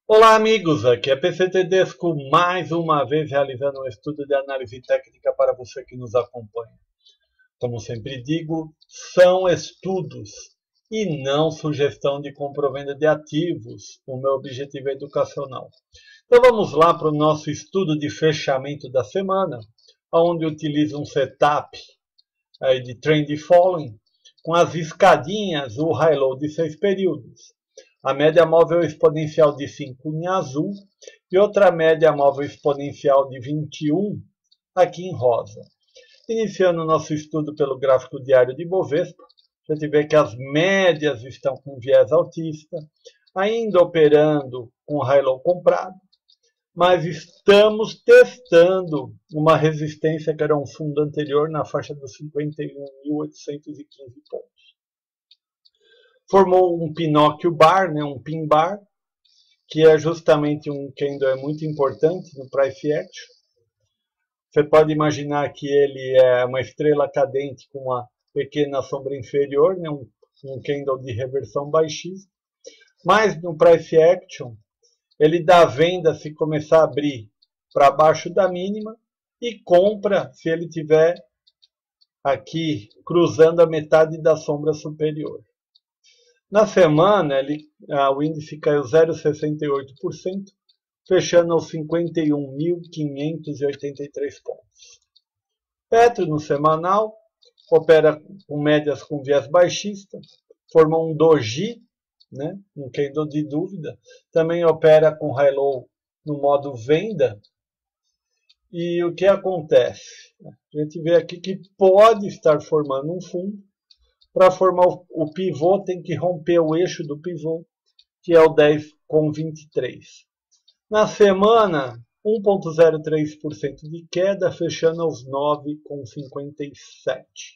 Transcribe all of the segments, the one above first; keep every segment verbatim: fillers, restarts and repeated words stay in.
Olá, amigos! Aqui é P C Tedesco, mais uma vez realizando um estudo de análise técnica para você que nos acompanha. Como sempre digo, são estudos e não sugestão de compra ou venda de ativos. O meu objetivo é educacional. Então vamos lá para o nosso estudo de fechamento da semana, onde utilizo um setup aí de trend following com as escadinhas, o high-low de seis períodos. A média móvel exponencial de cinco em azul e outra média móvel exponencial de vinte e um aqui em rosa. Iniciando o nosso estudo pelo gráfico diário de Bovespa, a gente vê que as médias estão com viés altista, ainda operando com high-low comprado, mas estamos testando uma resistência que era um fundo anterior na faixa dos cinquenta e um mil oitocentos e quinze pontos. Formou um Pinóquio Bar, né, um Pin Bar, que é justamente um candle é muito importante no Price Action. Você pode imaginar que ele é uma estrela cadente com uma pequena sombra inferior, né, um, um candle de reversão baixista. Mas no Price Action, ele dá venda se começar a abrir para baixo da mínima e compra se ele tiver aqui cruzando a metade da sombra superior. Na semana, ele, ah, o índice caiu zero vírgula sessenta e oito por cento, fechando aos cinquenta e um mil quinhentos e oitenta e três pontos. Petro, no semanal, opera com médias com viés baixista, formou um doji, né, um candle de dúvida, também opera com high-low no modo venda. E o que acontece? A gente vê aqui que pode estar formando um fundo. Para formar o pivô, tem que romper o eixo do pivô, que é o dez vírgula vinte e três. Na semana, um vírgula zero três por cento de queda, fechando aos nove vírgula cinquenta e sete.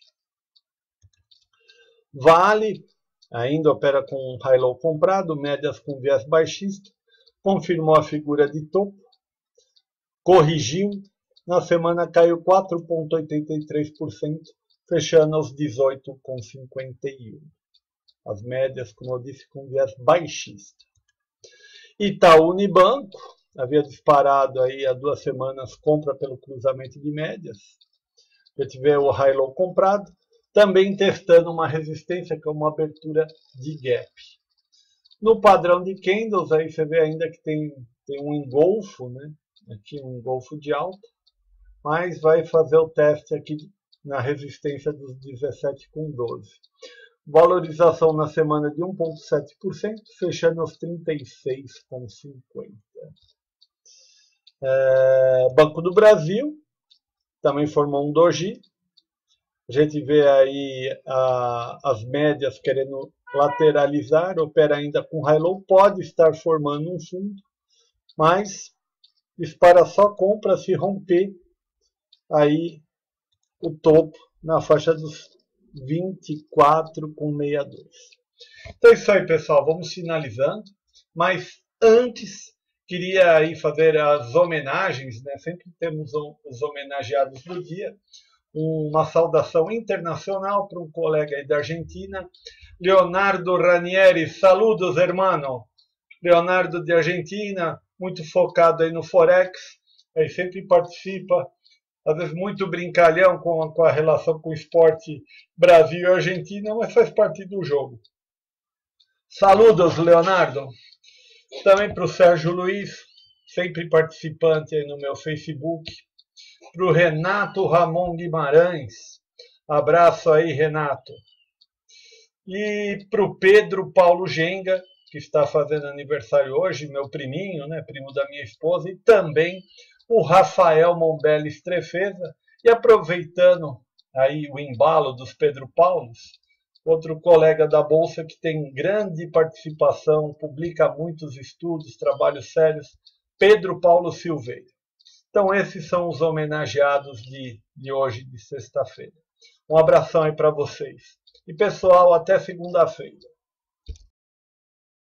Vale, ainda opera com um high-low comprado, médias com viés baixista, confirmou a figura de topo, corrigiu, na semana caiu quatro vírgula oitenta e três por cento, fechando aos dezoito vírgula cinquenta e um. As médias, como eu disse, com viés baixista. Itaú Unibanco havia disparado aí há duas semanas compra pelo cruzamento de médias. A gente vê o high-low comprado, também testando uma resistência que é uma abertura de gap. No padrão de candles, aí você vê ainda que tem, tem um engolfo, né? Aqui um engolfo de alta, mas vai fazer o teste aqui na resistência dos dezessete vírgula doze. Valorização na semana de um vírgula sete por cento, fechando aos trinta e seis vírgula cinquenta por cento. É, Banco do Brasil também formou um doji. A gente vê aí a, as médias querendo lateralizar, opera ainda com high-low, pode estar formando um fundo, mas dispara só compra se romper aí o topo na faixa dos vinte e quatro vírgula sessenta e dois. Então é isso aí, pessoal. Vamos finalizando. Mas antes, queria aí fazer as homenagens, né? Sempre temos os homenageados do dia. Uma saudação internacional para um colega aí da Argentina, Leonardo Ranieri. Saludos, hermano. Leonardo de Argentina, muito focado aí no Forex. Aí sempre participa, às vezes muito brincalhão com a, com a relação com o esporte Brasil e Argentina, mas faz parte do jogo. Saludos, Leonardo. Também para o Sérgio Luiz, sempre participante aí no meu Facebook. Para o Renato Ramon Guimarães. Abraço aí, Renato. E para o Pedro Paulo Genga, que está fazendo aniversário hoje, meu priminho, né, primo da minha esposa, e também o Rafael Mombelli Estrefeza, e aproveitando aí o embalo dos Pedro Paulos, outro colega da Bolsa que tem grande participação, publica muitos estudos, trabalhos sérios, Pedro Paulo Silveira. Então esses são os homenageados de, de hoje, de sexta-feira. Um abração aí para vocês. E pessoal, até segunda-feira.